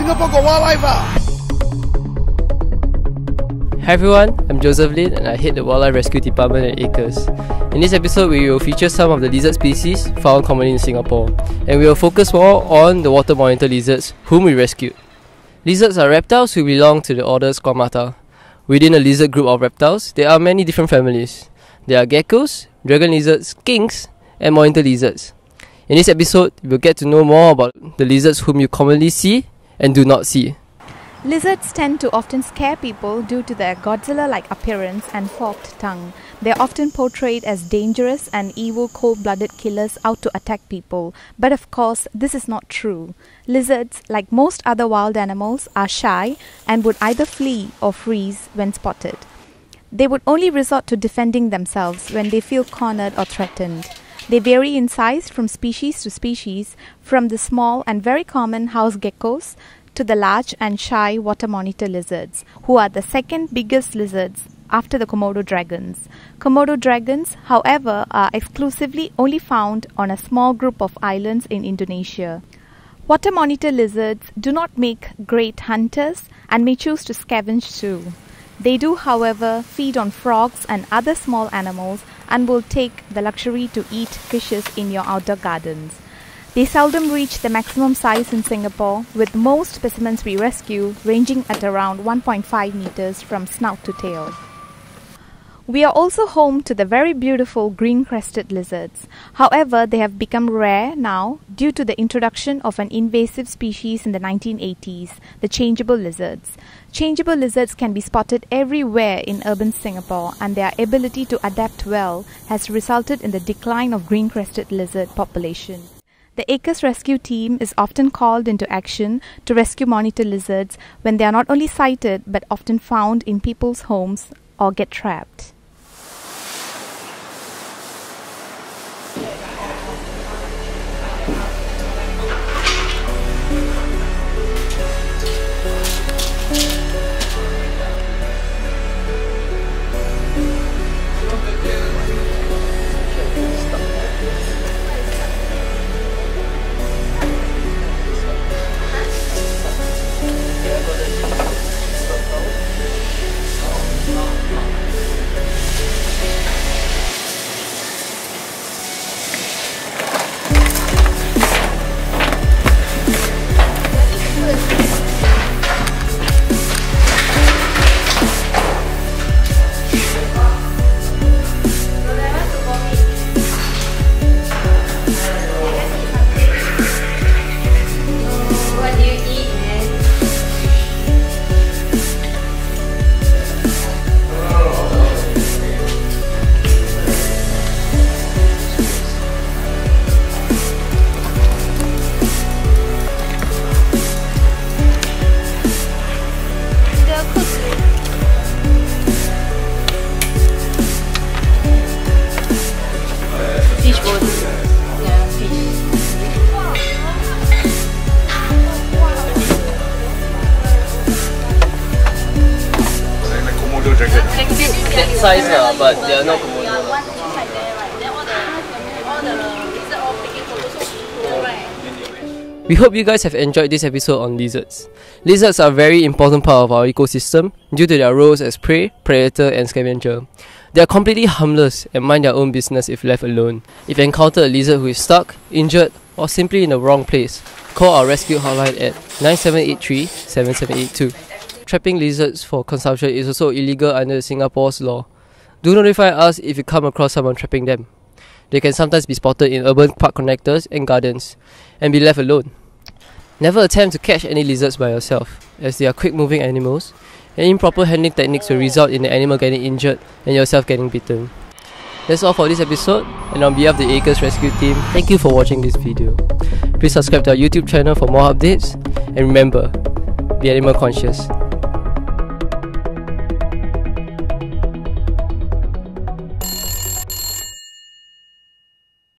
Singapore got wildlife Hi everyone, I'm Joseph Lin and I head the Wildlife Rescue Department at ACRES. In this episode, we will feature some of the lizard species found commonly in Singapore, and we will focus more on the water monitor lizards whom we rescued. Lizards are reptiles who belong to the order Squamata. Within a lizard group of reptiles, there are many different families. There are geckos, dragon lizards, skinks, and monitor lizards. In this episode, you will get to know more about the lizards whom you commonly see and do not see. Lizards tend to often scare people due to their Godzilla-like appearance and forked tongue. They are often portrayed as dangerous and evil cold-blooded killers out to attack people. But of course, this is not true. Lizards, like most other wild animals, are shy and would either flee or freeze when spotted. They would only resort to defending themselves when they feel cornered or threatened. They vary in size from species to species, from the small and very common house geckos to the large and shy water monitor lizards, who are the second biggest lizards after the Komodo dragons. Komodo dragons, however, are exclusively only found on a small group of islands in Indonesia. Water monitor lizards do not make great hunters and may choose to scavenge too. They do, however, feed on frogs and other small animals and will take the luxury to eat fishes in your outdoor gardens. They seldom reach the maximum size in Singapore, with most specimens we rescue ranging at around 1.5 meters from snout to tail. We are also home to the very beautiful green-crested lizards. However, they have become rare now due to the introduction of an invasive species in the 1980s, the changeable lizards. Changeable lizards can be spotted everywhere in urban Singapore, and their ability to adapt well has resulted in the decline of green-crested lizard population. The ACRES rescue team is often called into action to rescue monitor lizards when they are not only sighted but often found in people's homes or get trapped. That size, but they are not Komodo. We hope you guys have enjoyed this episode on lizards. Lizards are a very important part of our ecosystem due to their roles as prey, predator and scavenger. They are completely harmless and mind their own business if left alone. If you encounter a lizard who is stuck, injured or simply in the wrong place, call our rescue hotline at 9783-7782. Trapping lizards for consumption is also illegal under Singapore's law. Do notify us if you come across someone trapping them. They can sometimes be spotted in urban park connectors and gardens and be left alone. Never attempt to catch any lizards by yourself, as they are quick-moving animals, and improper handling techniques will result in the animal getting injured and yourself getting bitten. That's all for this episode, and on behalf of the ACRES rescue team, thank you for watching this video. Please subscribe to our YouTube channel for more updates, and remember, be animal conscious.